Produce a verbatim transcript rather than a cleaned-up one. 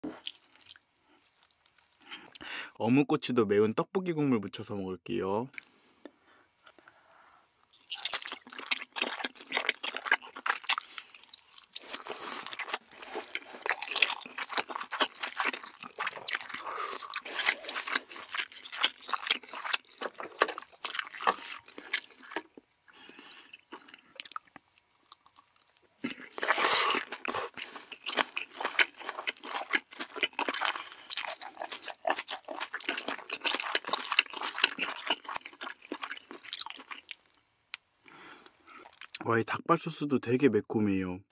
어묵꼬치도 매운 떡볶이 국물 묻혀서 먹을게요. 와, 이 닭발 소스도 되게 매콤해요.